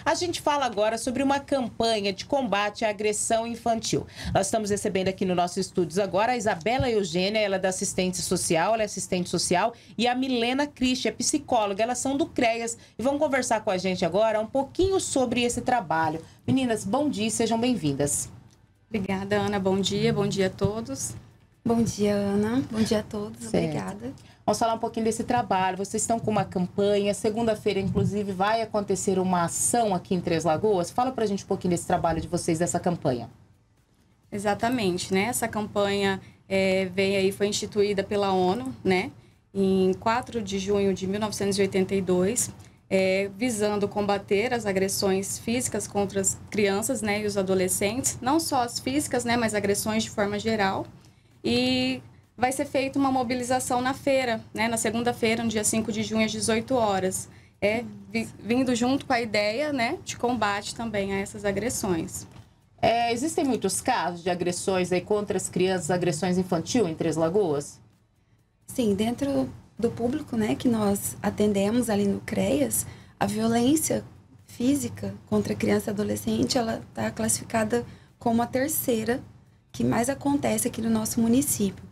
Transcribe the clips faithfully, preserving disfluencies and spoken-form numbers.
A gente fala agora sobre uma campanha de combate à agressão infantil. Nós estamos recebendo aqui no nosso estúdio agora a Isabela Eugênia, ela é da assistência social, ela é assistente social, e a Milena Cristi, é psicóloga, elas são do CREAS e vão conversar com a gente agora um pouquinho sobre esse trabalho. Meninas, bom dia, sejam bem-vindas. Obrigada, Ana, bom dia, bom dia a todos. Bom dia, Ana, bom dia a todos, Certo. Obrigada. Vamos falar um pouquinho desse trabalho. Vocês estão com uma campanha, segunda-feira, inclusive, vai acontecer uma ação aqui em Três Lagoas. Fala pra gente um pouquinho desse trabalho de vocês, dessa campanha. Exatamente, né? Essa campanha é, veio aí, foi instituída pela ONU, né? Em quatro de junho de mil novecentos e oitenta e dois, é, visando combater as agressões físicas contra as crianças, né? E os adolescentes, não só as físicas, né? Mas agressões de forma geral. E vai ser feita uma mobilização na feira, né? Na segunda-feira, no dia cinco de junho, às dezoito horas. É, vi, vindo junto com a ideia, né, de combate também a essas agressões. É, existem muitos casos de agressões aí contra as crianças, agressões infantil em Três Lagoas? Sim, dentro do público, né, que nós atendemos ali no CREAS, a violência física contra criança e adolescente, ela está classificada como a terceira que mais acontece aqui no nosso município.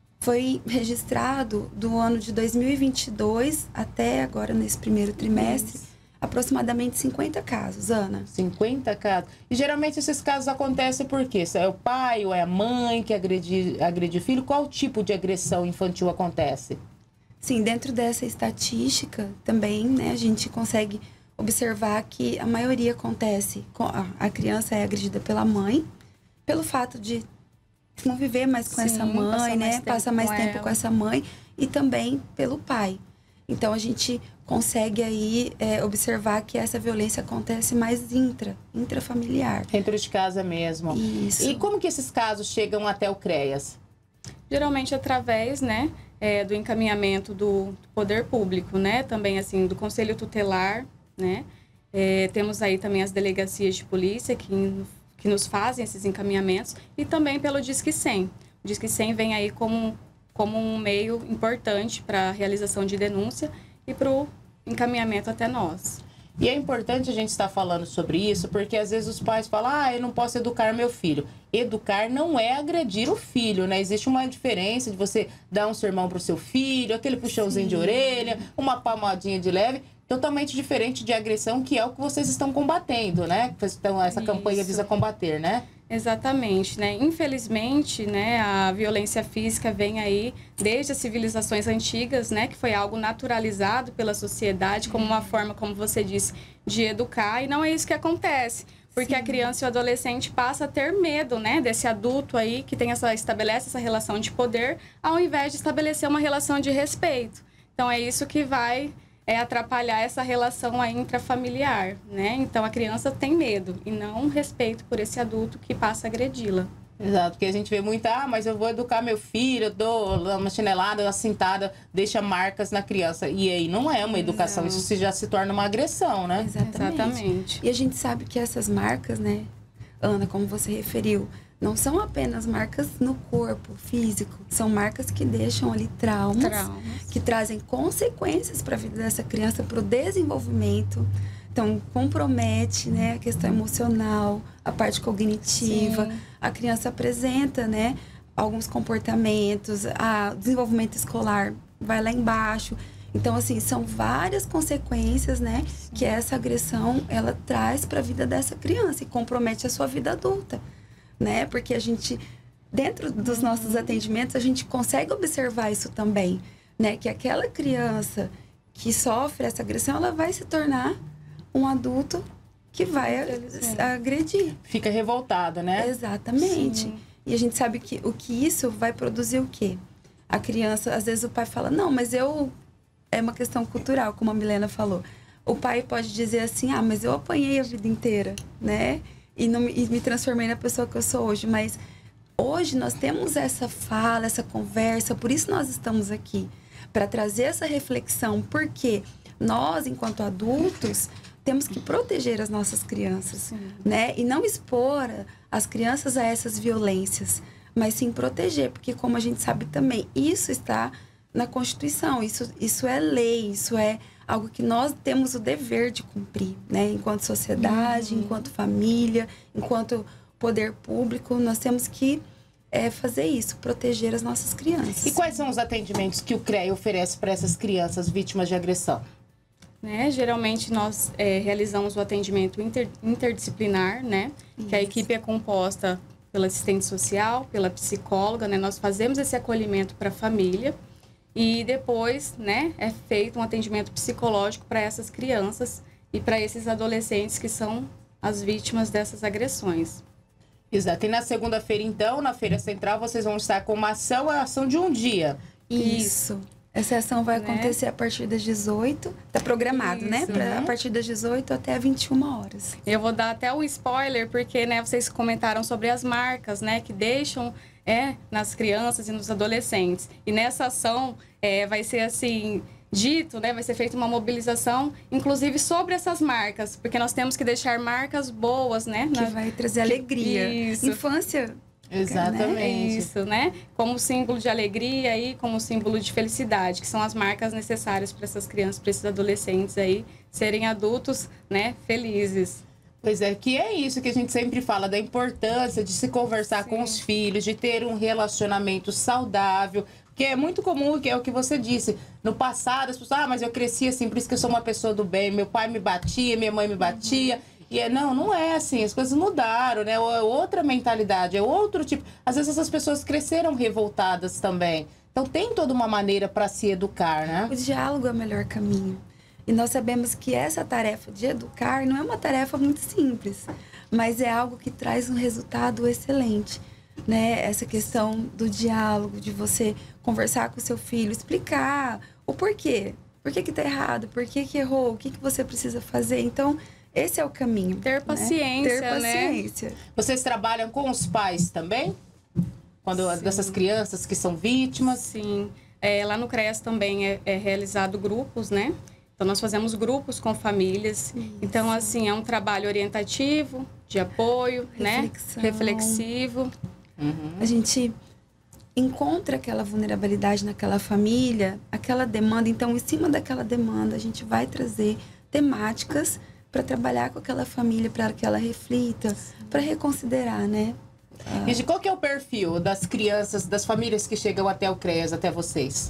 Foi registrado do ano de dois mil e vinte e dois até agora, nesse primeiro trimestre, Isso. aproximadamente cinquenta casos, Ana. cinquenta casos. E geralmente esses casos acontecem por quê? Se é o pai ou é a mãe que agride, agride o filho? Qual tipo de agressão infantil acontece? Sim, dentro dessa estatística também, né, a gente consegue observar que a maioria acontece, a criança é agredida pela mãe, pelo fato de conviver mais com Sim, essa mãe, né? Passa mais tempo ela. com essa mãe e também pelo pai. Então, a gente consegue aí é, observar que essa violência acontece mais intra, intrafamiliar. Dentro de casa mesmo. Isso. E como que esses casos chegam até o CREAS? Geralmente através, né, é, do encaminhamento do poder público, né? Também, assim, do Conselho Tutelar, né? É, temos aí também as delegacias de polícia que que nos fazem esses encaminhamentos, e também pelo Disque cem. O Disque cem vem aí como, como um meio importante para a realização de denúncia e para o encaminhamento até nós. E é importante a gente estar falando sobre isso, porque às vezes os pais falam, ah, eu não posso educar meu filho. Educar não é agredir o filho, né? Existe uma diferença de você dar um sermão para o seu filho, aquele puxãozinho Sim. de orelha, uma palmadinha de leve, totalmente diferente de agressão, que é o que vocês estão combatendo, né? Então, essa Isso. campanha visa combater, né? Exatamente, né? Infelizmente, né, a violência física vem aí desde as civilizações antigas, né, que foi algo naturalizado pela sociedade como uma forma, como você disse, de educar, e não é isso que acontece. Porque Sim. a criança e o adolescente passa a ter medo, né, desse adulto aí que tem essa, estabelece essa relação de poder, ao invés de estabelecer uma relação de respeito. Então, é isso que vai é atrapalhar essa relação aí intrafamiliar, né? Então, a criança tem medo e não respeito por esse adulto que passa a agredi-la. Exato, porque a gente vê muito, ah, mas eu vou educar meu filho, eu dou uma chinelada, uma cintada, deixa marcas na criança. E aí não é uma educação, não. Isso já se torna uma agressão, né? Exatamente. Exatamente. E a gente sabe que essas marcas, né, Ana, como você referiu, não são apenas marcas no corpo físico, são marcas que deixam ali traumas, traumas. que trazem consequências para a vida dessa criança, para o desenvolvimento. Então, compromete, né, a questão emocional, a parte cognitiva. Sim. A criança apresenta, né, alguns comportamentos, a, o desenvolvimento escolar vai lá embaixo. Então, assim, são várias consequências, né, Sim. que essa agressão, ela traz para a vida dessa criança e compromete a sua vida adulta. Né? Porque a gente, dentro dos nossos atendimentos, a gente consegue observar isso também, né? Que aquela criança que sofre essa agressão, ela vai se tornar um adulto que vai agredir. Fica revoltada, né? Exatamente. Sim. E a gente sabe que o que isso vai produzir o quê? A criança, às vezes o pai fala, não, mas eu... É uma questão cultural, como a Milena falou. O pai pode dizer assim, ah, mas eu apanhei a vida inteira, né? E, não, e me transformei na pessoa que eu sou hoje. Mas hoje nós temos essa fala, essa conversa, por isso nós estamos aqui. Para trazer essa reflexão, porque nós, enquanto adultos, temos que proteger as nossas crianças, sim, né? E não expor as crianças a essas violências, mas sim proteger, porque como a gente sabe também, isso está na Constituição, isso, isso é lei, isso é algo que nós temos o dever de cumprir, né? Enquanto sociedade, uhum. enquanto família, enquanto poder público, nós temos que é, fazer isso, proteger as nossas crianças. E quais são os atendimentos que o C R E A oferece para essas crianças vítimas de agressão? Né? Geralmente nós é, realizamos o atendimento inter, interdisciplinar, né? Isso. Que a equipe é composta pela assistente social, pela psicóloga, né? Nós fazemos esse acolhimento para a família e depois, né, é feito um atendimento psicológico para essas crianças e para esses adolescentes que são as vítimas dessas agressões. Exato. E na segunda-feira, então, na Feira Central, vocês vão estar com uma ação, a ação de um dia. Isso. Essa ação vai né? acontecer a partir das dezoito, tá programado, Isso, né? Pra, uhum. A partir das dezoito até vinte e uma horas. Eu vou dar até um spoiler, porque, né, vocês comentaram sobre as marcas, né, que deixam é, nas crianças e nos adolescentes. E nessa ação é, vai ser assim, dito, né, vai ser feita uma mobilização, inclusive sobre essas marcas, porque nós temos que deixar marcas boas, né? Que na... vai trazer alegria. Isso. Infância. Exatamente. Né? Isso, né? Como símbolo de alegria e como símbolo de felicidade, que são as marcas necessárias para essas crianças, para esses adolescentes aí serem adultos, né, felizes. Pois é, que é isso que a gente sempre fala, da importância de se conversar Sim. com os filhos, de ter um relacionamento saudável, que é muito comum, que é o que você disse. No passado, as pessoas, ah, mas eu cresci assim, por isso que eu sou uma pessoa do bem, meu pai me batia, minha mãe me batia. Uhum. E é, não, não é assim, as coisas mudaram, né? É outra mentalidade, é outro tipo. Às vezes essas pessoas cresceram revoltadas também. Então tem toda uma maneira para se educar, né? O diálogo é o melhor caminho. E nós sabemos que essa tarefa de educar não é uma tarefa muito simples, mas é algo que traz um resultado excelente, né? Essa questão do diálogo, de você conversar com o seu filho, explicar o porquê. Por que que tá errado? Por que que errou? O que que você precisa fazer? Então, esse é o caminho. Ter paciência, né? Ter paciência. Né? Vocês trabalham com os pais também? Quando Sim. dessas crianças que são vítimas? Sim. É, lá no C R E A S também é, é realizado grupos, né? Então, nós fazemos grupos com famílias. Isso. Então, assim, é um trabalho orientativo, de apoio, Reflexão. né? Reflexivo. Uhum. A gente encontra aquela vulnerabilidade naquela família, aquela demanda. Então, em cima daquela demanda, a gente vai trazer temáticas para trabalhar com aquela família, para que ela reflita, para reconsiderar, né? Ah. E de qual que é o perfil das crianças, das famílias que chegam até o C R E A S, até vocês?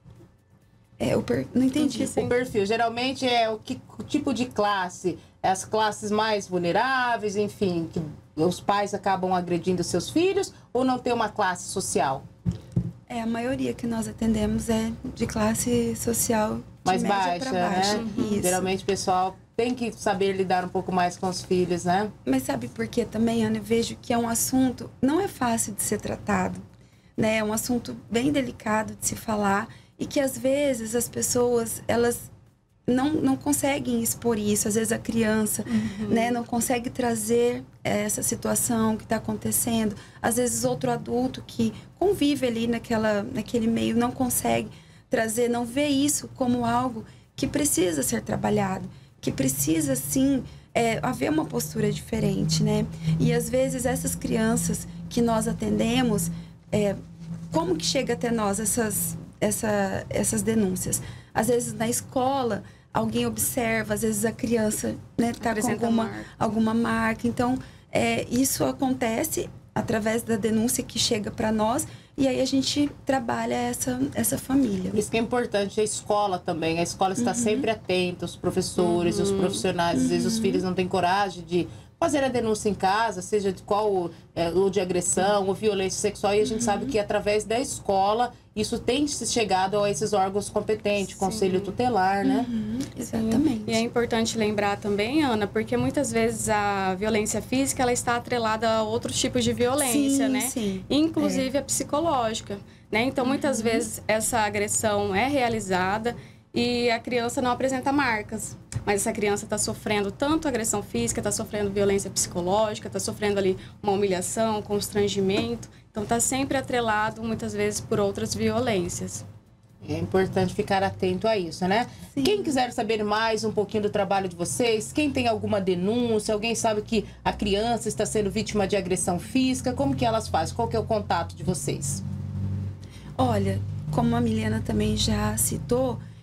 É, o per... Não entendi. O perfil, geralmente é o, que, o tipo de classe, as classes mais vulneráveis, enfim, que os pais acabam agredindo seus filhos, ou não tem uma classe social? É, a maioria que nós atendemos é de classe social de mais média baixa, pra baixa. né? Isso. Geralmente o pessoal tem que saber lidar um pouco mais com os filhos, né? Mas sabe por quê também, Ana? Eu vejo que é um assunto, não é fácil de ser tratado, né? É um assunto bem delicado de se falar e que às vezes as pessoas, elas não, não conseguem expor isso. Às vezes a criança, uhum. né, não consegue trazer essa situação que está acontecendo. Às vezes outro adulto que convive ali naquela, naquele meio não consegue trazer, não vê isso como algo que precisa ser trabalhado, que precisa, sim, é, haver uma postura diferente, né? E, às vezes, essas crianças que nós atendemos, é, como que chega até nós essas, essa, essas denúncias? Às vezes, na escola, alguém observa, às vezes a criança, né, tá com alguma marca. alguma marca. Então, é, isso acontece através da denúncia que chega para nós, e aí a gente trabalha essa, essa família. Isso que é importante, a escola também. A escola está uhum. sempre atenta, os professores, uhum. os profissionais. Às uhum. vezes os filhos não têm coragem de fazer a denúncia em casa, seja de qual, é, ou de agressão, ou violência sexual. E a gente uhum. sabe que através da escola, isso tem chegado a esses órgãos competentes, Sim. conselho tutelar, né? Uhum. Exatamente. E é importante lembrar também, Ana, porque muitas vezes a violência física, ela está atrelada a outros tipos de violência, sim, né? Sim. Inclusive é. a psicológica, né? Então, muitas uhum. vezes essa agressão é realizada e a criança não apresenta marcas. Mas essa criança está sofrendo tanto agressão física, está sofrendo violência psicológica, está sofrendo ali uma humilhação, constrangimento. Então, está sempre atrelado, muitas vezes, por outras violências. É importante ficar atento a isso, né? Sim. Quem quiser saber mais um pouquinho do trabalho de vocês, quem tem alguma denúncia, alguém sabe que a criança está sendo vítima de agressão física, como que elas fazem? Qual que é o contato de vocês? Olha, como a Milena também já citou,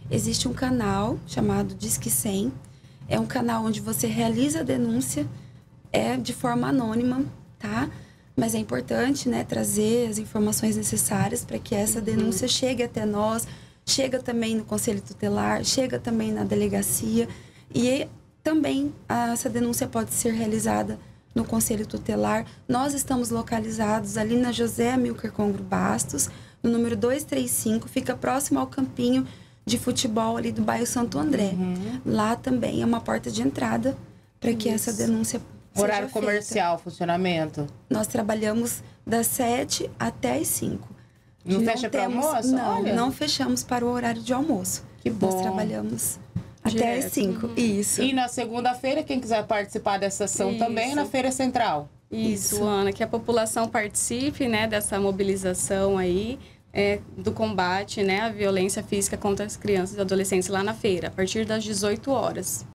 existe um canal chamado Disque cem. É um canal onde você realiza a denúncia, é de forma anônima, tá? Mas é importante, né, trazer as informações necessárias para que essa denúncia uhum. chegue até nós, chega também no Conselho Tutelar, chega também na delegacia. E também a, essa denúncia pode ser realizada no Conselho Tutelar. Nós estamos localizados ali na José Amilcar Congro Bastos, no número duzentos e trinta e cinco, fica próximo ao campinho de futebol ali do bairro Santo André. Uhum. Lá também é uma porta de entrada para que essa denúncia Horário comercial, funcionamento? Nós trabalhamos das sete até as cinco. Não, não fecha para almoço? Não, Olha. não fechamos para o horário de almoço. Que bom. Nós trabalhamos direto. Até as cinco, uhum. Isso. E na segunda-feira, quem quiser participar dessa ação Isso. também, na Feira Central? Isso, Isso, Ana, que a população participe, né, dessa mobilização aí, é, do combate, né, à violência física contra as crianças e adolescentes lá na feira, a partir das dezoito horas.